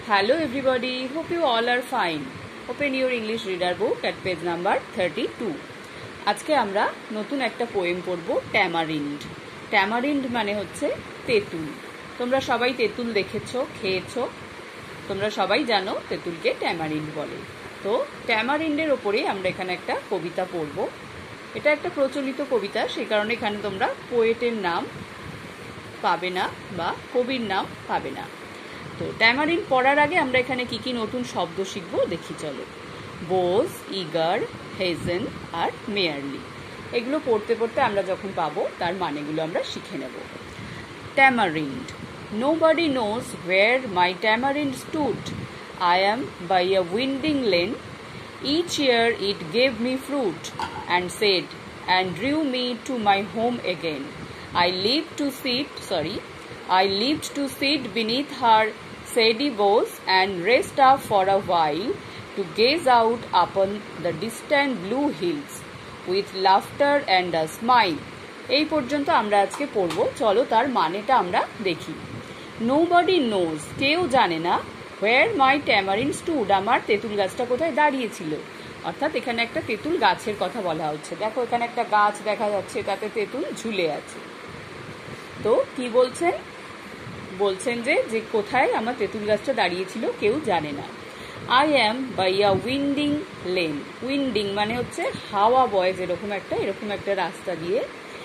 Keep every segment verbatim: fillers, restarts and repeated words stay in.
Hello everybody, hope you all are fine. Open your English reader book at page number thirty-two. আজকে আমরা নতুন একটা poem পড়ব tamarind. Tamarind মানে হচ্ছে তেঁতুল। তোমরা সবাই তেঁতুল দেখেছো, খেয়েছো। তোমরা সবাই জানো তেঁতুলকে ট্যামারিন্ড বলে। তো ট্যামারিন্ডের ওপরে আমরা এখানে একটা কবিতা পড়ব। এটা একটা প্রচলিত কবিতা, সেই কারণে এখানে তোমরা পোয়েটের নাম পাবে না বা কবির নাম পাবে না। তো ট্যামারিন্ড পড়ার আগে আমরা এখানে কি কি নতুন শব্দ শিখবো দেখি চলো। বোজ, ইগার, হেজেন আর মেয়ারলি, এগুলো পড়তে পড়তে আমরা যখন পাবো তার মানেগুলো আমরা শিখে নেব। Tamarind. Nobody knows where my tamarind stood. I am by a winding lane. Each year it gave me fruit and said, and drew me to my home again. I lived to sit, sorry, I lived to sit beneath her shady boughs and rest up for a while to gaze out upon the distant blue hills with laughter and a smile. এই পর্যন্ত আমরা আজকে পড়ব। চলো তার মানেটা আমরা দেখি। Nobody knows, কেউ জানে না, where my tamarind stood, আমার তেঁতুল গাছটা কোথায় দাঁড়িয়েছিল। অর্থাৎ এখানে একটা তেঁতুল গাছের কথা বলা হচ্ছে। দেখো এখানে একটা গাছ দেখা যাচ্ছে, তাতে তেঁতুল ঝুলে আছে। তো কি বলছেন? বলছেন যে যে কোথায় আমার তেঁতুল গাছটা দাঁড়িয়েছিল কেউ জানে না। I am by a winding lane. Winding মানে হচ্ছে হাওয়া বয় যেরকম একটা, এরকম একটা রাস্তা দিয়ে।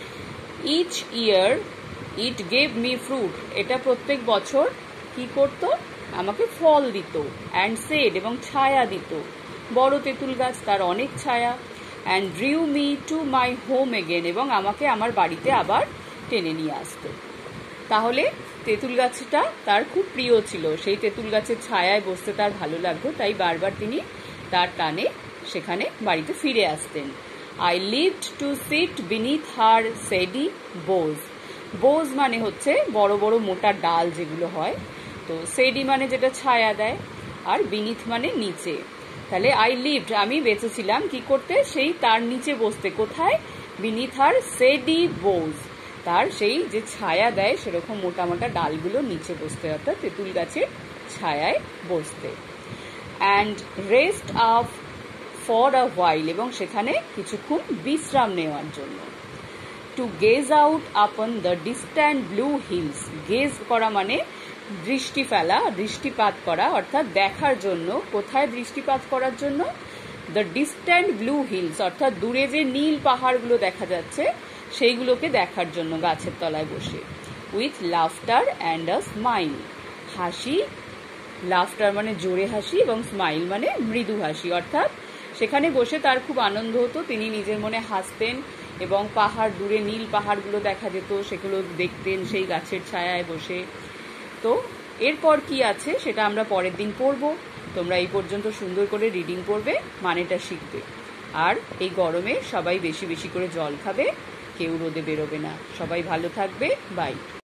Each year it gave me fruit, এটা প্রত্যেক বছর কি করত? আমাকে ফল দিত। অ্যান্ড সেড, এবং ছায়া দিত। বড় তেঁতুল গাছ, তার অনেক ছায়া। And drew me to my home again, এবং আমাকে আমার বাড়িতে আবার টেনে নিয়ে আসতো। তাহলে তেঁতুল গাছটা তার খুব প্রিয় ছিল, সেই তেঁতুল গাছের ছায়ায় বসতে তার ভালো লাগতো, তাই বারবার তিনি তার টানে সেখানে বাড়িতে ফিরে আসতেন। I loved to sit beneath her shady boughs. Boughs মানে হচ্ছে বড় বড় মোটা ডাল যেগুলো হয়। তো সেডি মানে যেটা ছায়া দেয়, আর বিনিথ মানে নিচে। তাহলে আই লিভড, আমি বেঁচেছিলাম কি করতে? সেই তার নিচে বসতে। কোথায়? বিনিথ হার সেডি বোজ, তার সেই যে ছায়া দেয় সেরকম মোটা মোটা ডালগুলো নিচে বসতে, অর্থাৎ তেঁতুল গাছের ছায়ায় বসতে। And rest up for a while, এবং সেখানে কিছুক্ষণ বিশ্রাম নেওয়ার জন্য। To gaze out upon the distant blue hills. Gaze করা মানে দৃষ্টি ফেলা, দৃষ্টিপাত করা, অর্থাৎ দেখার জন্য। কোথায় দৃষ্টিপাত করার জন্য? দ্য ডিস্ট্যান্ট ব্লু হিলস, অর্থাৎ দূরে যে নীল পাহাড়গুলো দেখা যাচ্ছে সেইগুলোকে দেখার জন্য গাছের তলায় বসে। With laughter and a smile, হাসি, লাফটার মানে জোরে হাসি, এবং স্মাইল মানে মৃদু হাসি। অর্থাৎ সেখানে বসে তার খুব আনন্দ হতো, তিনি নিজের মনে হাসতেন, এবং পাহাড়, দূরে নীল পাহাড়গুলো দেখা যেত, সেগুলো দেখতেন সেই গাছের ছায়ায় বসে। তো এরপর কি আছে সেটা আমরা পরের দিন পড়বো। তোমরা এই পর্যন্ত সুন্দর করে রিডিং পড়বে, মানেটা শিখবে। আর এই গরমে সবাই বেশি বেশি করে জল খাবে, কেউ রোদে বেরোবে না। সবাই ভালো থাকবে, বাই।